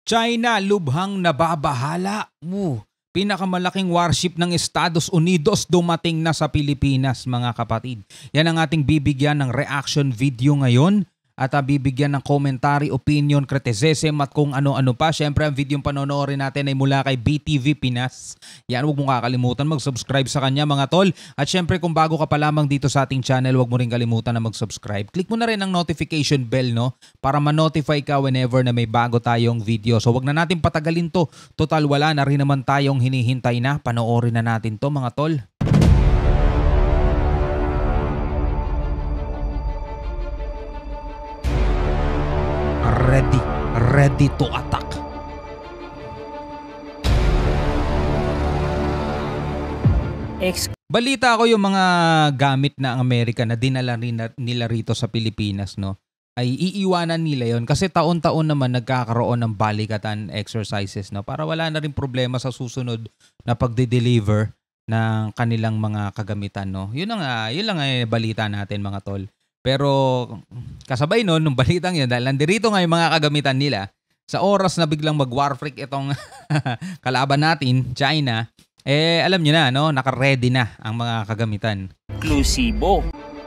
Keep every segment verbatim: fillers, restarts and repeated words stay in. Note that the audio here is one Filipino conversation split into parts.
China lubhang nababahala. Uh, pinakamalaking warship ng Estados Unidos dumating na sa Pilipinas, mga kapatid. Yan ang ating bibigyan ng reaction video ngayon. At uh, bibigyan ng commentary, opinion, criticism at kung ano-ano pa. Siyempre ang video panonoorin natin ay mula kay B T V Pinas. Yan, huwag mong kakalimutan mag-subscribe sa kanya, mga tol. At siyempre kung bago ka pa lamang dito sa ating channel, huwag mo rin kalimutan na mag-subscribe. Click mo na rin ang notification bell, no? Para ma-notify ka whenever na may bago tayong video. So huwag na natin patagalin to. Total wala na rin naman tayong hinihintay na. Panoorin na natin to, mga tol. Ready, ready to attack. Ex Balita ko yung mga gamit na ang Amerika na dinala nila rito sa Pilipinas, no? Ay iiwanan nila yon kasi taon-taon naman nagkakaroon ng balikatan exercises, no? Para wala na rin problema sa susunod na pagde-deliver ng kanilang mga kagamitan, no? Yun lang, uh, yun lang ay balita natin, mga tol. Pero kasabay nun, nung balitang yun, dahil nandirito nga yung mga kagamitan nila, sa oras na biglang mag-warfreak itong kalaban natin, China, eh alam nyo na, no, naka-ready na ang mga kagamitan. Eksklusibo.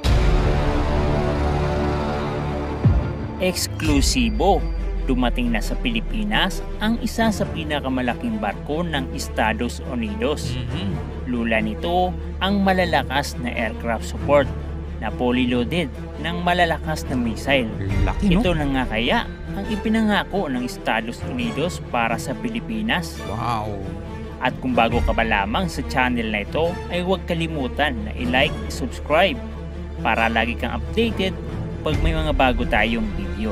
Eksklusibo. Dumating na sa Pilipinas ang isa sa pinakamalaking barko ng Estados Unidos. Mm-hmm. Lula nito ang malalakas na aircraft support na fully loaded ng malalakas na missile. Laki, no? Ito na nga kaya ang ipinangako ng Estados Unidos para sa Pilipinas. Wow! At kung bago ka pa lamang sa channel na ito, ay huwag kalimutan na i-like, subscribe para lagi kang updated pag may mga bago tayong video.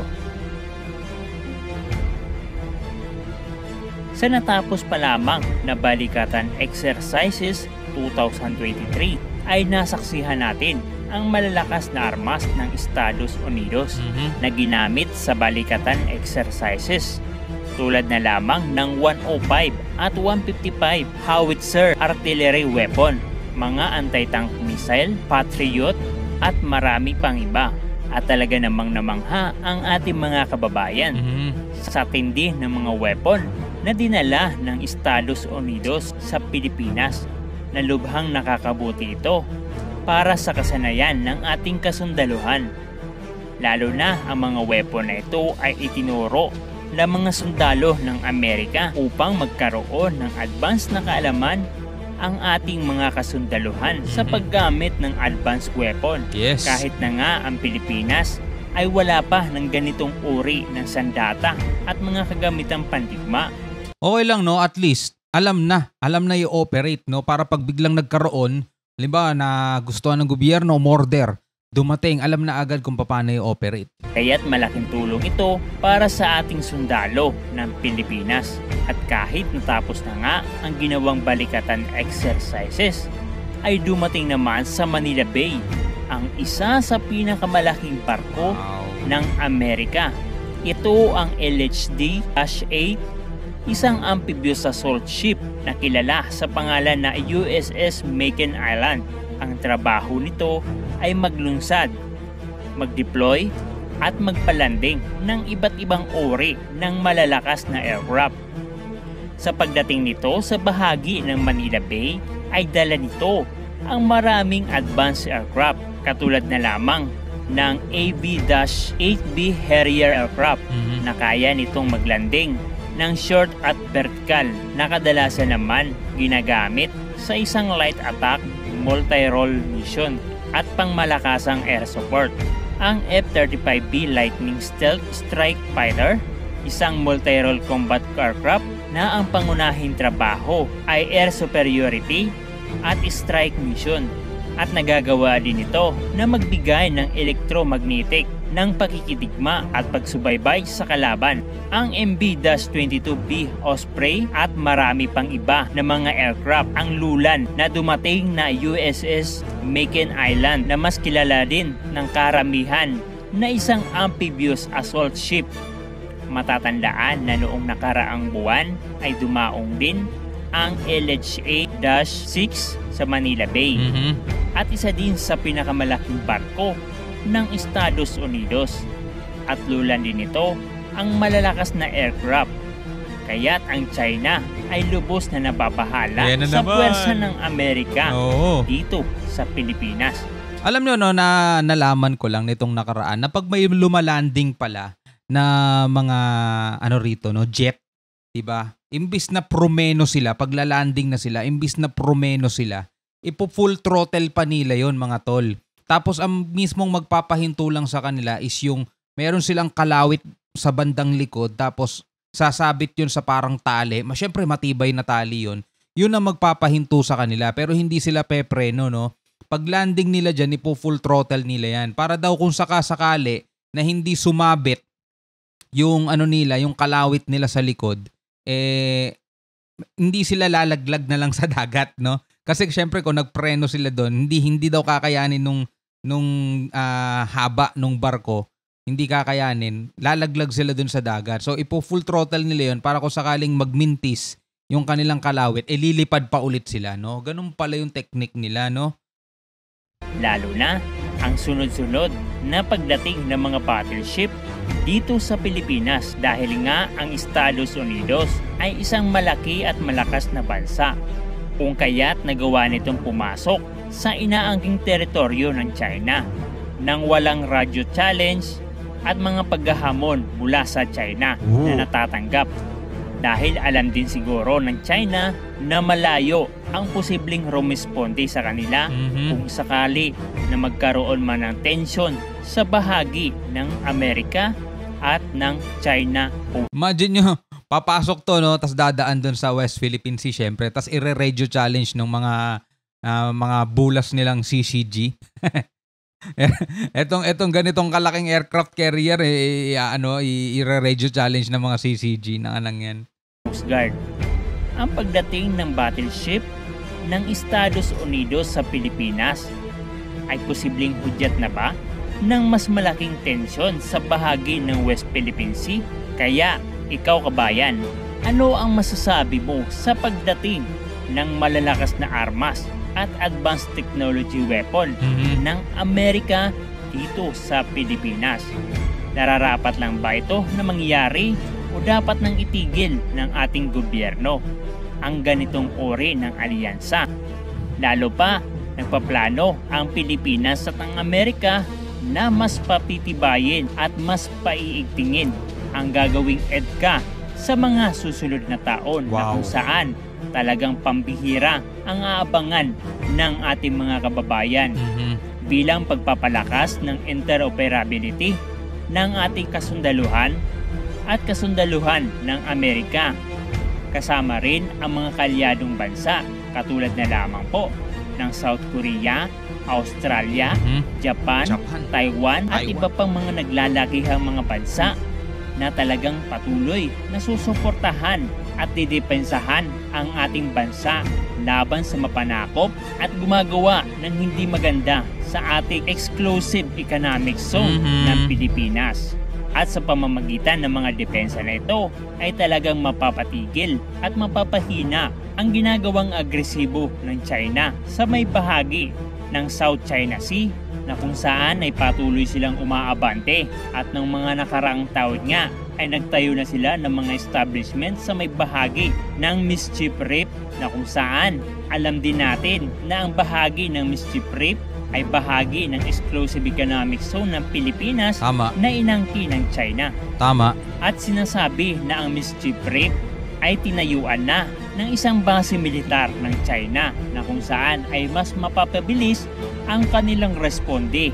Sa natapos pa lamang na Balikatan Exercises twenty twenty-three ay nasaksihan natin ang malalakas na armas ng Estados Unidos mm-hmm. na ginamit sa balikatan exercises tulad na lamang ng one oh five at one fifty-five howitzer artillery weapon, mga anti-tank missile, Patriot at marami pang iba. At talaga namang namangha ang ating mga kababayan mm-hmm. sa tindi ng mga weapon na dinala ng Estados Unidos sa Pilipinas, na lubhang nakakabuti ito para sa kasanayan ng ating kasundaluhan. Lalo na ang mga weapon na ito ay itinuro ng mga sundalo ng Amerika upang magkaroon ng advanced na kaalaman ang ating mga kasundaluhan sa paggamit ng advanced weapon. Yes. Kahit na nga ang Pilipinas ay wala pa ng ganitong uri ng sandata at mga kagamitang pandigma. Okay lang, no? At least alam na, alam na i-operate, no? Para pag biglang nagkaroon, halimbawa na gustuhan ng gobyerno, order, dumating, alam na agad kung paano i-operate. Kaya't malaking tulong ito para sa ating sundalo ng Pilipinas. At kahit natapos na nga ang ginawang balikatan exercises, ay dumating naman sa Manila Bay ang isa sa pinakamalaking barko wow. ng Amerika. Ito ang L H D eight, isang amphibious assault ship na kilala sa pangalan na U S S Makin Island. Ang trabaho nito ay maglunsad, mag-deploy at magpalanding ng iba't ibang uri ng malalakas na aircraft. Sa pagdating nito sa bahagi ng Manila Bay ay dala nito ang maraming advanced aircraft katulad na lamang ng A V eight B Harrier aircraft mm-hmm. na kaya nitong maglanding ng short at vertical na kadalasan naman ginagamit sa isang light attack multi-role mission at pangmalakasang air support. Ang F thirty-five B Lightning Stealth Strike Fighter, isang multi-role combat aircraft na ang pangunahing trabaho ay air superiority at strike mission, at nagagawa din ito na magbigay ng electromagnetic ng pakikidigma at pagsubaybay sa kalaban. Ang M B twenty-two B Osprey at marami pang iba na mga aircraft ang lulan na dumating na U S S Makin Island, na mas kilala din ng karamihan na isang amphibious assault ship. Matatandaan na noong nakaraang buwan ay dumaong din ang L H A six sa Manila Bay. Mm-hmm. At isa din sa pinakamalaking barko ng Estados Unidos. At lulan din ito ang malalakas na aircraft Kaya't ang China ay lubos na nababahala Ayan na sa naman. puwersa ng Amerika Oo. dito sa Pilipinas. Alam nyo, no, na nalaman ko lang nitong nakaraan na pag may lumalanding pala na mga ano rito, no, jet, 'di ba? Imbis na promeno sila, pag lalanding na sila, imbis na promeno sila, ipo full throttle pa nila 'yon, mga tol. Tapos ang mismong magpapahinto lang sa kanila is yung meron silang kalawit sa bandang likod, tapos sasabit yun sa parang tali. Siyempre matibay na tali yun. Yun ang magpapahinto sa kanila, pero hindi sila pepreno, no? Pag landing nila dyan, ipo full throttle nila yan. Para daw kung sakasakali na hindi sumabit yung ano nila, yung kalawit nila sa likod, eh hindi sila lalaglag na lang sa dagat, no? Kasi syempre kung nagpreno sila doon, hindi hindi daw kakayanin nung nung uh, haba nung barko, hindi kakayanin, lalaglag sila doon sa dagat. So ipo full throttle nila 'yon para kung sakaling magmintis yung kanilang kalawit, eh lilipad pa ulit sila, no? Ganun pala yung technique nila, no? Lalo na ang sunod-sunod na pagdating ng mga battleship dito sa Pilipinas dahil nga ang Estados Unidos ay isang malaki at malakas na bansa. Kung kaya't nagawa nitong pumasok sa inaangking teritoryo ng China nang walang radyo challenge at mga paghahamon mula sa China Ooh. na natatanggap. Dahil alam din siguro ng China na malayo ang posibleng rumisponde sa kanila mm-hmm. kung sakali na magkaroon man ng tensyon sa bahagi ng Amerika at ng China. Imagine nyo, papasok to, no, tas dadaan doon sa West Philippine Sea syempre, tas ire-radio challenge ng mga uh, mga bulas nilang C C G. etong etong ganitong kalaking aircraft carrier, eh, ano, i-radio challenge ng mga C C G na anang yan. Coast Guard. Ang pagdating ng battleship ng Estados Unidos sa Pilipinas ay posibleng hudyat na ba ng mas malaking tensyon sa bahagi ng West Philippine Sea? Kaya ikaw kabayan, ano ang masasabi mo sa pagdating ng malalakas na armas at advanced technology weapon mm-hmm. ng Amerika dito sa Pilipinas? Nararapat lang ba ito na mangyari o dapat nang itigil ng ating gobyerno ang ganitong uri ng alyansa? Lalo pa, nagpaplano ang Pilipinas at ang Amerika na mas papitibayin at mas paiigtingin ang gagawing EDCA sa mga susunod na taon. Wow. Na kung saan talagang pambihira ang aabangan ng ating mga kababayan mm-hmm. bilang pagpapalakas ng interoperability ng ating kasundaluhan at kasundaluhan ng Amerika. Kasama rin ang mga kalyadong bansa katulad na lamang po ng South Korea, Australia, mm-hmm. Japan, Japan, Taiwan at Taiwan. iba pang mga naglalakihang mga bansa na talagang patuloy na susuportahan at didepensahan ang ating bansa laban sa mapanakop at gumagawa ng hindi maganda sa ating exclusive economic zone mm-hmm. ng Pilipinas. At sa pamamagitan ng mga depensa na ito ay talagang mapapatigil at mapapahina ang ginagawang agresibo ng China sa may bahagi ng South China Sea na kung saan ay patuloy silang umaabante at ng mga nakaraang taon nga ay nagtayo na sila ng mga establishment sa may bahagi ng Mischief Reef na kung saan alam din natin na ang bahagi ng Mischief Reef ay bahagi ng exclusive economic zone ng Pilipinas. Tama. Na inangkin ng China. Tama. At sinasabi na ang Mischief Reef ay tinayuan na ng isang base militar ng China na kung saan ay mas mapapabilis ang kanilang responde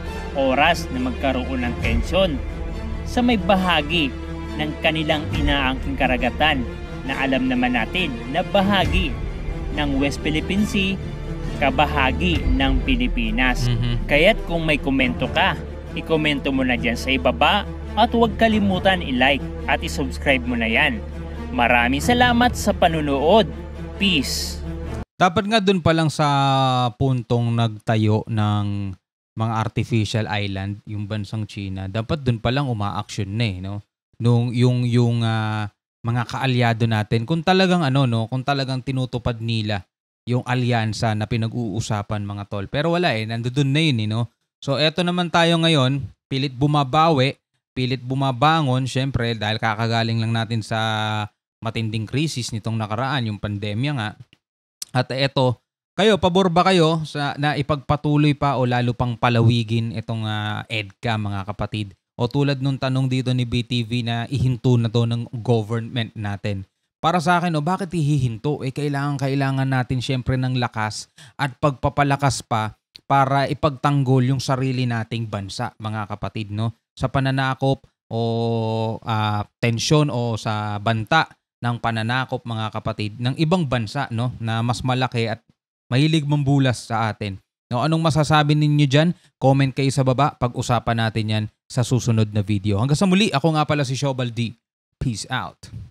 oras na magkaroon ng tensyon sa may bahagi ng kanilang inaangking karagatan na alam naman natin na bahagi ng West Philippine Sea, kabahagi ng Pilipinas. Mm-hmm. Kaya't kung may komento ka, i-komento mo na dyan sa ibaba at huwag kalimutan i-like at i-subscribe mo na yan. Maraming salamat sa panunood. Peace! Dapat nga dun pa lang sa puntong nagtayo ng mga artificial island, yung bansang China, dapat dun pa lang uma-action na eh, no? Nung yung yung uh, mga kaalyado natin, kung talagang ano no, kung talagang tinutupad nila yung alyansa na pinag-uusapan, mga tol. Pero wala eh, nandoon na yun eh, no? So eto naman tayo ngayon, pilit bumabawi, pilit bumabangon, syempre dahil kakagaling lang natin sa matinding krisis nitong nakaraan, yung pandemya nga. At eto, kayo, pabor ba kayo sa, na ipagpatuloy pa o lalo pang palawigin itong uh, EDCA mga kapatid? O tulad nung tanong dito ni B T V na ihinto na to ng government natin. Para sa akin, o bakit ihihinto? Eh kailangan-kailangan natin syempre ng lakas at pagpapalakas pa para ipagtanggol yung sarili nating bansa mga kapatid, no? Sa pananakop o uh, tensyon o sa banta ng pananakop mga kapatid ng ibang bansa, no, na mas malaki at mahilig mambulas sa atin. No, anong masasabi ninyo dyan? Comment kayo sa baba. Pag-usapan natin yan sa susunod na video. Hanggang sa muli, ako nga pala si Shobal D. Peace out.